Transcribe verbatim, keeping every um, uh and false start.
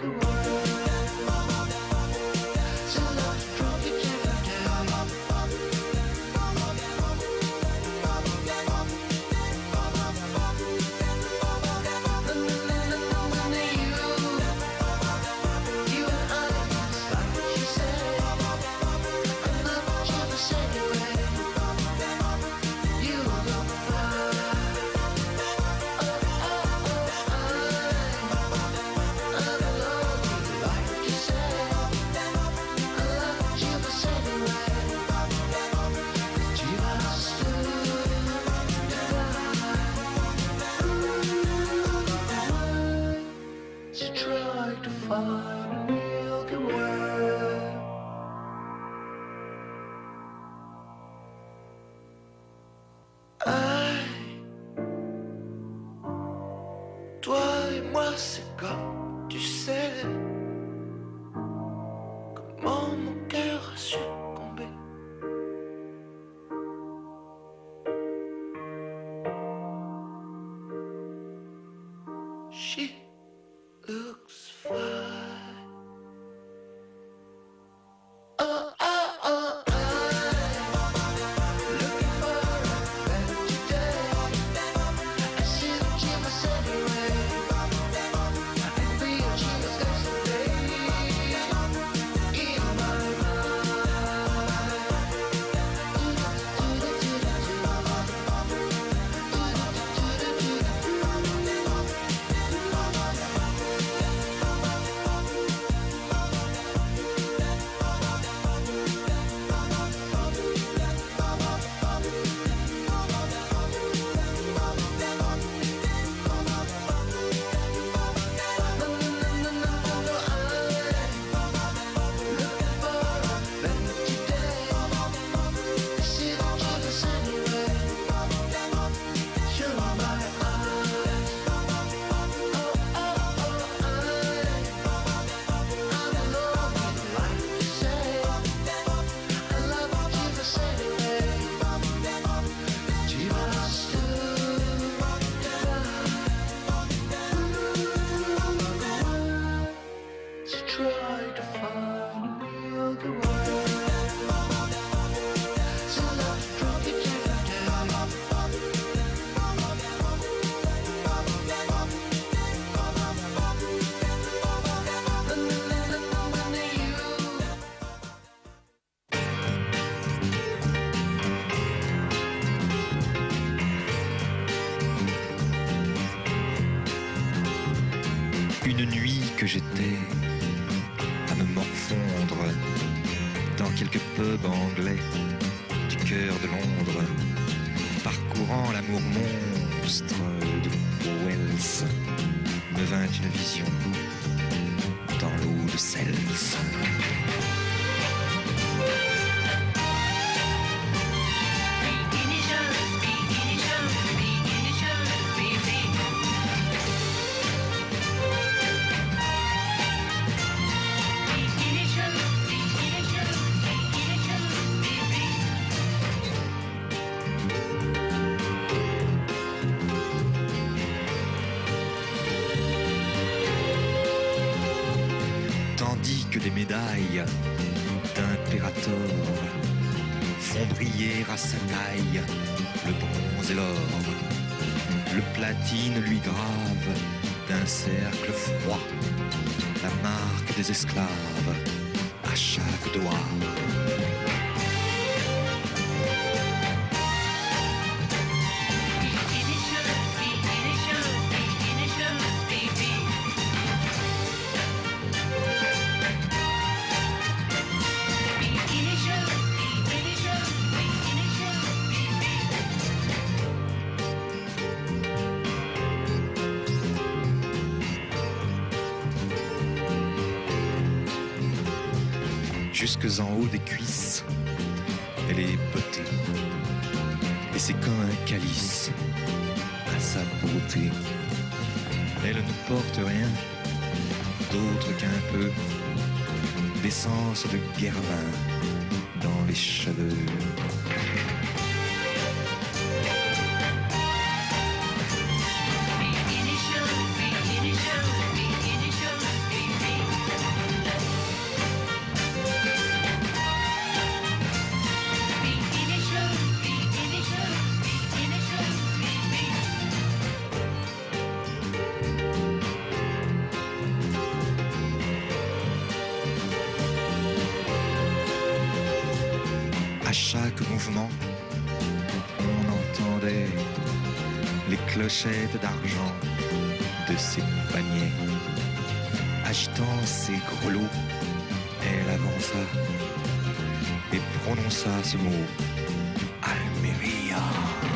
Une nuit que j'étais à me morfondre dans quelques pubs anglais du cœur de Londres, parcourant l'amour monstre de Wells, me vint une vision dans l'eau de Cels. Les médailles d'impérator font briller à sa taille le bronze et l'or. Le platine lui grave d'un cercle froid la marque des esclaves à chaque doigt. Jusque en haut des cuisses, elle est bottée, et c'est comme un calice à sa beauté. Elle ne porte rien d'autre qu'un peu d'essence de guermin dans les cheveux. À chaque mouvement, on entendait les clochettes d'argent de ses paniers. Agitant ses grelots, elle avança et prononça ce mot: Almeria.